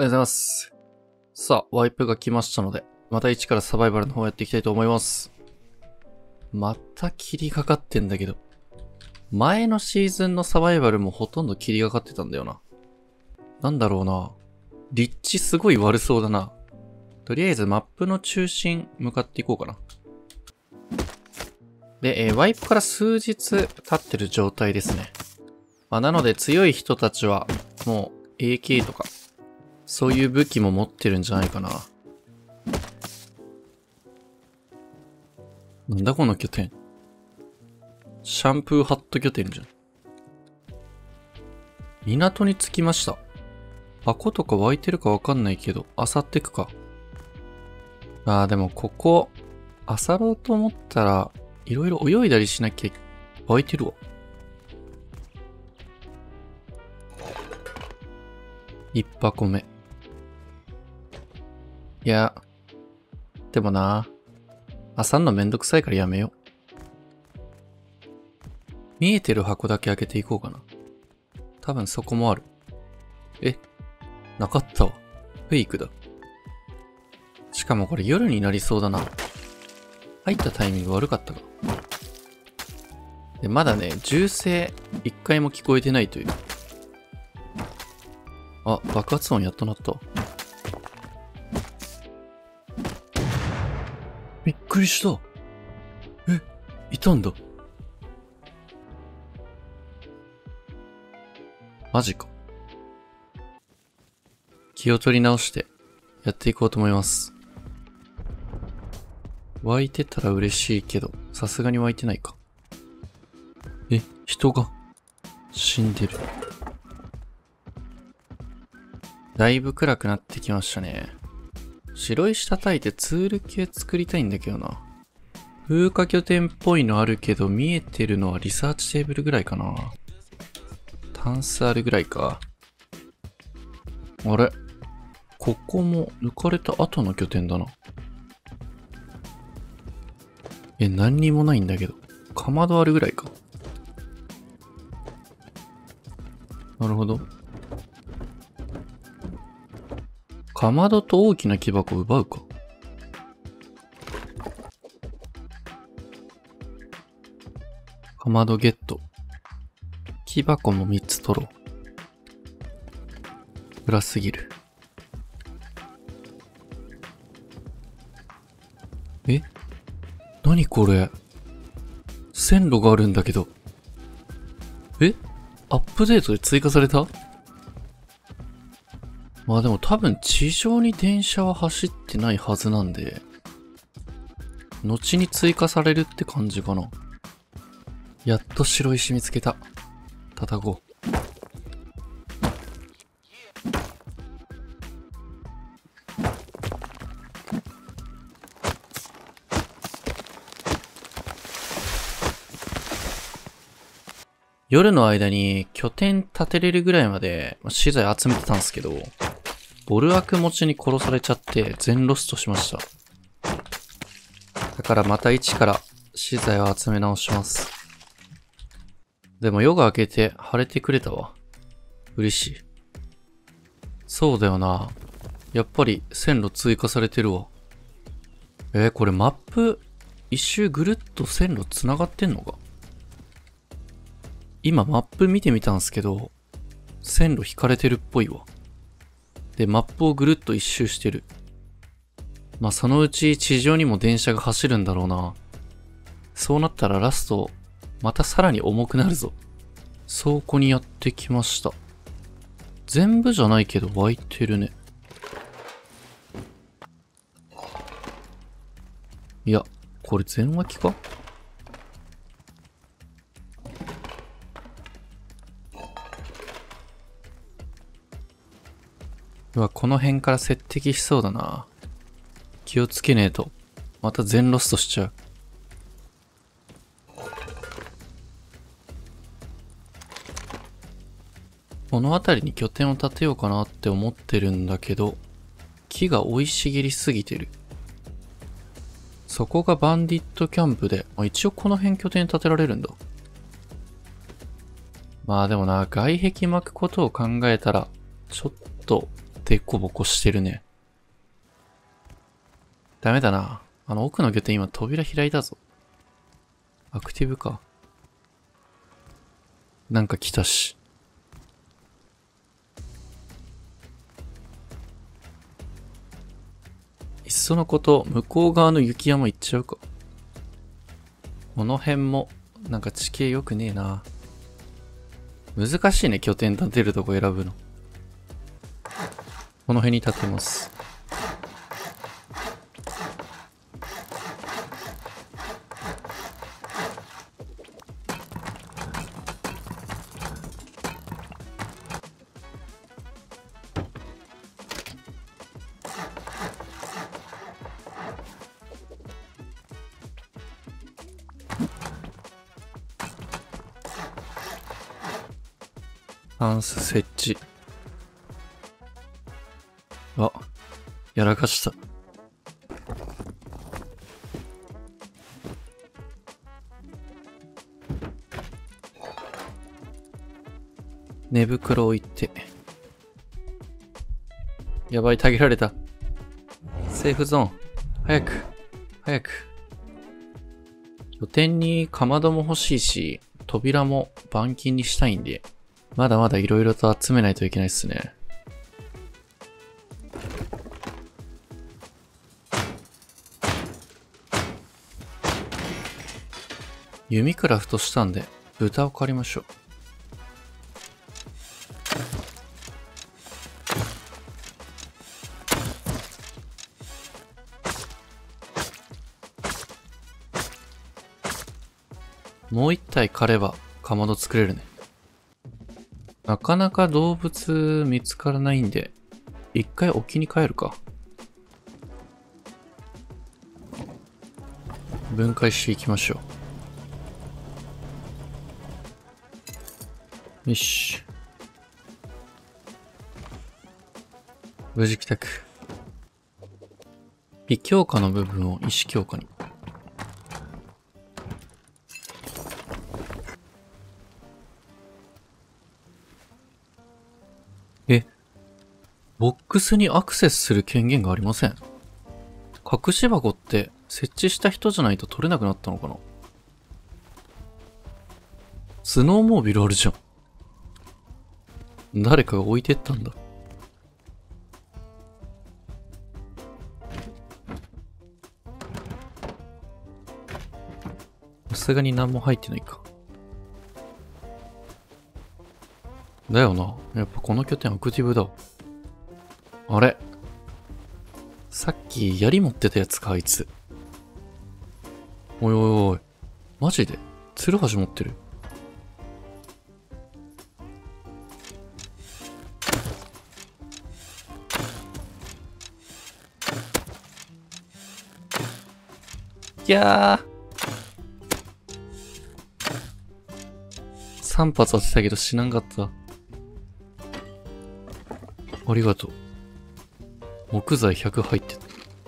おはようございます。さあ、ワイプが来ましたので、また一からサバイバルの方やっていきたいと思います。また霧がかってんだけど。前のシーズンのサバイバルもほとんど霧がかってたんだよな。なんだろうな。立地すごい悪そうだな。とりあえずマップの中心向かっていこうかな。で、ワイプから数日経ってる状態ですね。なので強い人たちはもう AK とかそういう武器も持ってるんじゃないかな。なんだこの拠点。シャンプーハット拠点じゃん。港に着きました。箱とか湧いてるかわかんないけど、漁ってくか。でもここ、漁ろうと思ったら、いろいろ泳いだりしなきゃ湧いてるわ。一箱目。いや、でもな、漁んのめんどくさいからやめよう。見えてる箱だけ開けていこうかな。多分そこもある。なかったわ。フェイクだ。しかもこれ夜になりそうだな。入ったタイミング悪かったか。で、まだね、銃声一回も聞こえてないという。爆発音やっとなった。びっくりした。いたんだ。マジか。気を取り直してやっていこうと思います。湧いてたら嬉しいけど、さすがに湧いてないか。人が死んでる。だいぶ暗くなってきましたね。白石叩いてツール系作りたいんだけどな。風化拠点っぽいのあるけど、見えてるのはリサーチテーブルぐらいかな。タンスあるぐらいか。あれ？ここも抜かれた後の拠点だな。何にもないんだけど。かまどあるぐらいか。なるほど。かまどと大きな木箱を奪うか。かまどゲット。木箱も3つ取ろう。暗すぎる。何これ？線路があるんだけど。アップデートで追加された？でも多分地上に電車は走ってないはずなんで、後に追加されるって感じかな。やっと白石見つけた。叩こう。夜の間に拠点建てれるぐらいまで資材集めてたんですけど、ボルアク持ちに殺されちゃって全ロストしました。だからまた一から資材を集め直します。でも夜が明けて晴れてくれたわ。嬉しい。そうだよな。やっぱり線路追加されてるわ。これマップ一周ぐるっと線路繋がってんのか？今マップ見てみたんすけど、線路引かれてるっぽいわ。で、マップをぐるっと一周してる。そのうち地上にも電車が走るんだろうな。そうなったらラスト、またさらに重くなるぞ。倉庫にやってきました。全部じゃないけど湧いてるね。いや、これ全湧きか？この辺から接敵しそうだな。気をつけねえと。また全ロストしちゃう。この辺りに拠点を建てようかなって思ってるんだけど、木が生い茂りすぎてる。そこがバンディットキャンプで、一応この辺拠点建てられるんだ。でもな、外壁巻くことを考えたら、ちょっとでこぼこしてるね。ダメだな。奥の拠点今扉開いたぞ。アクティブか。なんか来たし。いっそのこと、向こう側の雪山行っちゃうか。この辺も、なんか地形良くねえな。難しいね、拠点建てるとこ選ぶの。この辺に建てます。タンス設置。あ、やらかした。寝袋置いて。やばい、たげられた。セーフゾーン。早く。早く。拠点にかまども欲しいし、扉も板金にしたいんで、まだまだ色々と集めないといけないっすね。弓クラフトしたんで、豚を狩りましょう。もう一体狩れば、かまど作れるね。なかなか動物見つからないんで、一回沖に帰るか。分解していきましょう。よし。無事帰宅。微強化の部分を石強化に。ボックスにアクセスする権限がありません。隠し箱って設置した人じゃないと取れなくなったのかな。スノーモービルあるじゃん。誰かが置いてったんだ。さすがに何も入ってないか。だよな。やっぱこの拠点アクティブだ。あれ？さっき槍持ってたやつか、あいつ。おいおいおい。マジで？ツルハシ持ってる。いやー。3発当てたけど死なんかった。ありがとう。木材100入ってた。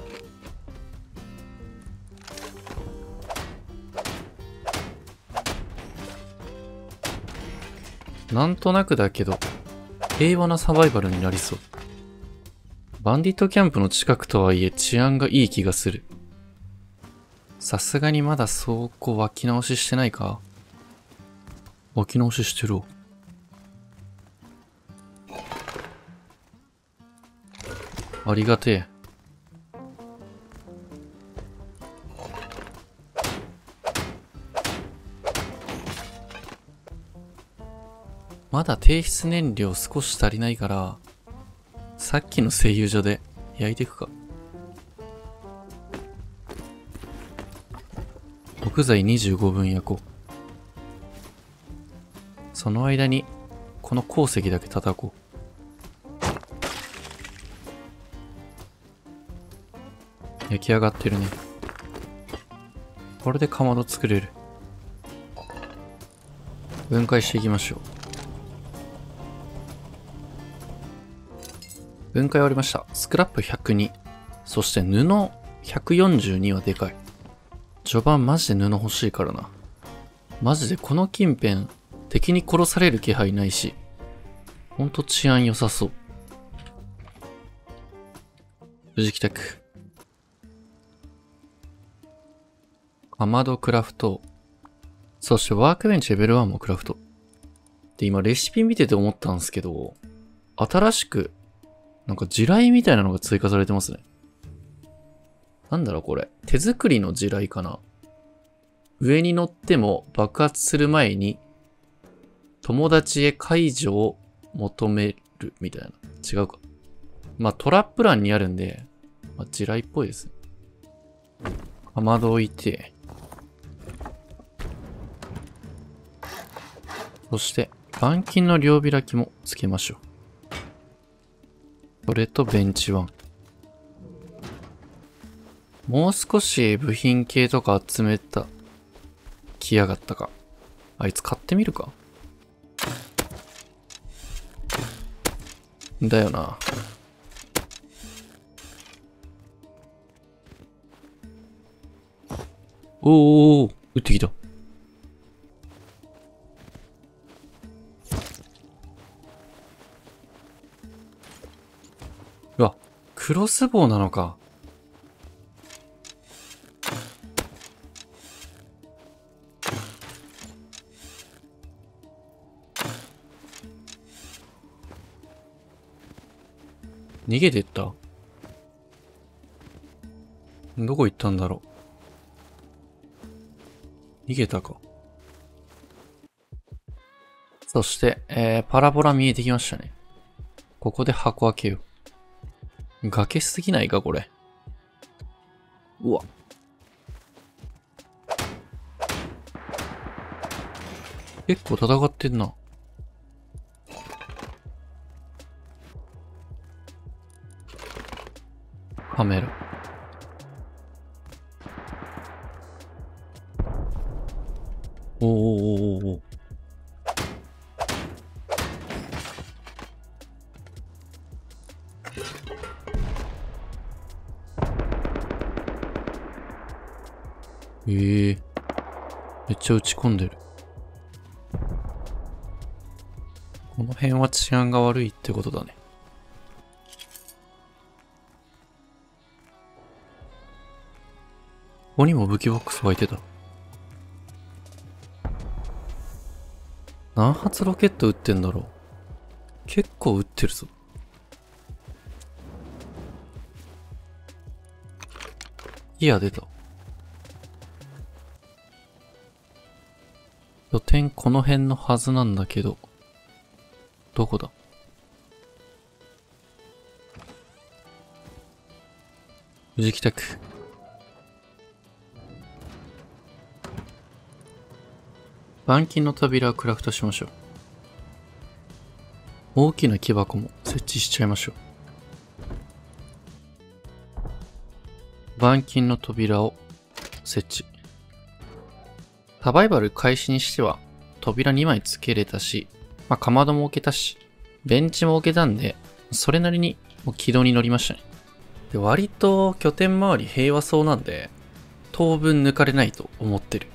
なんとなくだけど、平和なサバイバルになりそう。バンディットキャンプの近くとはいえ治安がいい気がする。さすがにまだ倉庫湧き直ししてないか？湧き直ししてるわ。ありがてえ。まだ提出燃料少し足りないから、さっきの製油所で焼いていくか。木材25分焼こう。その間に、この鉱石だけ叩こう。焼き上がってるね。これでかまど作れる。分解していきましょう。分解終わりました。スクラップ102。そして布142はでかい。序盤マジで布欲しいからな。マジでこの近辺、敵に殺される気配ないし、ほんと治安良さそう。 無事帰宅。かまどクラフト。そしてワークベンチレベル1もクラフト。で、今レシピ見てて思ったんですけど、新しく、なんか地雷みたいなのが追加されてますね。なんだろうこれ。手作りの地雷かな。上に乗っても爆発する前に、友達へ解除を求めるみたいな。違うか。まあトラップ欄にあるんで、まあ、地雷っぽいです。かまど置いて、そして、板金の両開きもつけましょう。それとベンチ1。もう少し部品系とか集めた、来やがったか。あいつ買ってみるか。だよな。おー、撃ってきた。うわ、クロスボウなのか。逃げてった？どこ行ったんだろう。逃げたか。そして、パラボラ見えてきましたね。ここで箱開けよう。崖すぎないか、これ。うわ。結構戦ってんな。カメラ。おーおーおーおー。めっちゃ撃ち込んでる。この辺は治安が悪いってことだね。ここにも武器ボックス湧いてた。何発ロケット撃ってんだろう。結構撃ってるぞ。ギア出た。拠点この辺のはずなんだけど、どこだ？無事帰宅。板金の扉をクラフトしましょう。大きな木箱も設置しちゃいましょう。板金の扉を設置。サバイバル開始にしては扉2枚つけれたし、まあ、かまども置けたし、ベンチも置けたんで、それなりにもう軌道に乗りましたね。で、割と拠点周り平和そうなんで、当分抜かれないと思ってる。